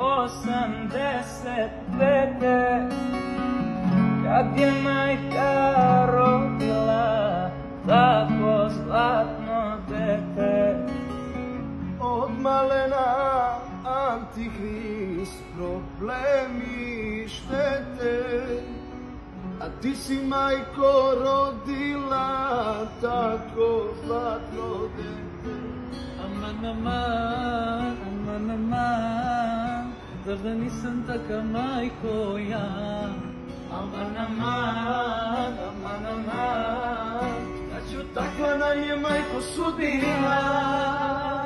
85. Kad je majka rodila tako zlatno dete. Od malena Antihrist, problemi, štete, a ti si, majko, rodila tako zlatno dete. Aman, aman, aman, aman, zar da nisam taka majko ja? Aman, aman, aman, aman, da ću takva nam je majko sudbina.